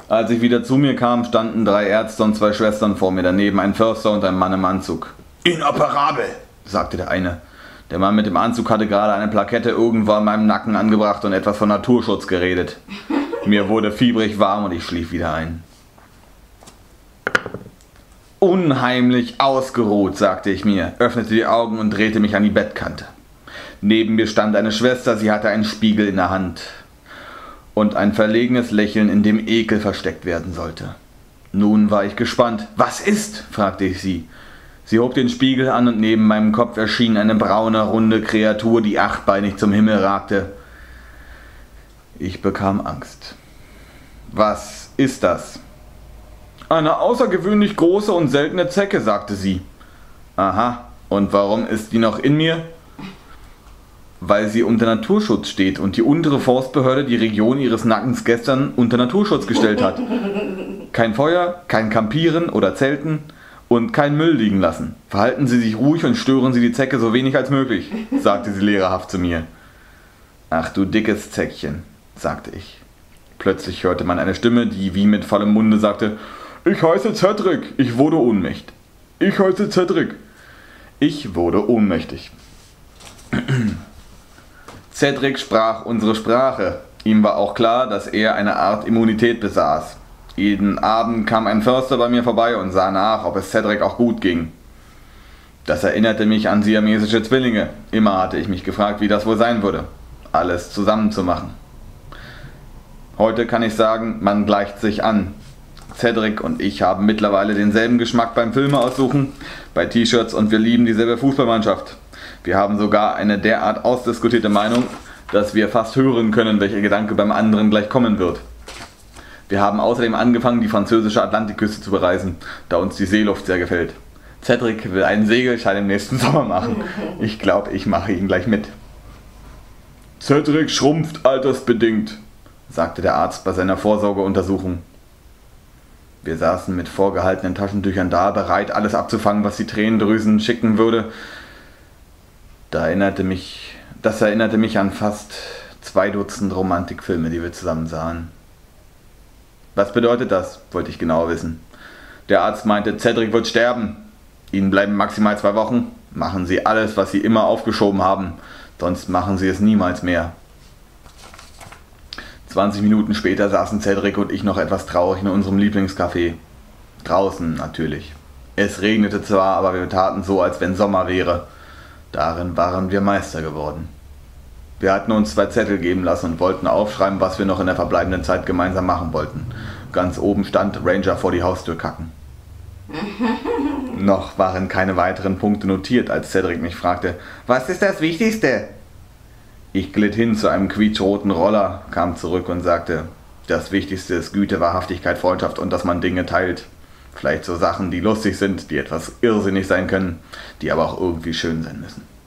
Als ich wieder zu mir kam, standen 3 Ärzte und 2 Schwestern vor mir, daneben ein Förster und ein Mann im Anzug. »Inoperabel«, sagte der eine. Der Mann mit dem Anzug hatte gerade eine Plakette irgendwo an meinem Nacken angebracht und etwas von Naturschutz geredet. Mir wurde fiebrig warm und ich schlief wieder ein. Unheimlich ausgeruht, sagte ich mir, öffnete die Augen und drehte mich an die Bettkante. Neben mir stand eine Schwester, sie hatte einen Spiegel in der Hand und ein verlegenes Lächeln, in dem Ekel versteckt werden sollte. Nun war ich gespannt. »Was ist?« fragte ich sie. Sie hob den Spiegel an und neben meinem Kopf erschien eine braune, runde Kreatur, die achtbeinig zum Himmel ragte. Ich bekam Angst. »Was ist das?« »Eine außergewöhnlich große und seltene Zecke«, sagte sie. »Aha, und warum ist die noch in mir?« »Weil sie unter Naturschutz steht und die untere Forstbehörde die Region ihres Nackens gestern unter Naturschutz gestellt hat. Kein Feuer, kein Campieren oder Zelten und kein Müll liegen lassen. Verhalten Sie sich ruhig und stören Sie die Zecke so wenig als möglich«, sagte sie lehrerhaft zu mir. »Ach du dickes Zäckchen«, sagte ich. Plötzlich hörte man eine Stimme, die wie mit vollem Munde sagte: »Ich heiße Cedric, ich wurde ohnmächtig. Ich heiße Cedric.« Ich wurde ohnmächtig. Cedric sprach unsere Sprache. Ihm war auch klar, dass er eine Art Immunität besaß. Jeden Abend kam ein Förster bei mir vorbei und sah nach, ob es Cedric auch gut ging. Das erinnerte mich an siamesische Zwillinge. Immer hatte ich mich gefragt, wie das wohl sein würde, alles zusammen zu machen. Heute kann ich sagen, man gleicht sich an. Cedric und ich haben mittlerweile denselben Geschmack beim Filme aussuchen, bei T-Shirts und wir lieben dieselbe Fußballmannschaft. Wir haben sogar eine derart ausdiskutierte Meinung, dass wir fast hören können, welcher Gedanke beim anderen gleich kommen wird. Wir haben außerdem angefangen, die französische Atlantikküste zu bereisen, da uns die Seeluft sehr gefällt. Cedric will einen Segelschein im nächsten Sommer machen. Ich glaube, ich mache ihn gleich mit. »Cedric schrumpft altersbedingt«, sagte der Arzt bei seiner Vorsorgeuntersuchung. Wir saßen mit vorgehaltenen Taschentüchern da, bereit, alles abzufangen, was die Tränendrüsen schicken würde. Das erinnerte mich an fast 2 Dutzend Romantikfilme, die wir zusammen sahen. Was bedeutet das, wollte ich genauer wissen. Der Arzt meinte, Cedric wird sterben. Ihnen bleiben maximal 2 Wochen. Machen Sie alles, was Sie immer aufgeschoben haben, sonst machen Sie es niemals mehr. 20 Minuten später saßen Cedric und ich noch etwas traurig in unserem Lieblingscafé. Draußen natürlich. Es regnete zwar, aber wir taten so, als wenn Sommer wäre. Darin waren wir Meister geworden. Wir hatten uns 2 Zettel geben lassen und wollten aufschreiben, was wir noch in der verbleibenden Zeit gemeinsam machen wollten. Ganz oben stand Ranger vor die Haustür kacken. Noch waren keine weiteren Punkte notiert, als Cedric mich fragte, was ist das Wichtigste? Ich glitt hin zu einem quietschroten Roller, kam zurück und sagte, das Wichtigste ist Güte, Wahrhaftigkeit, Freundschaft und dass man Dinge teilt. Vielleicht so Sachen, die lustig sind, die etwas irrsinnig sein können, die aber auch irgendwie schön sein müssen.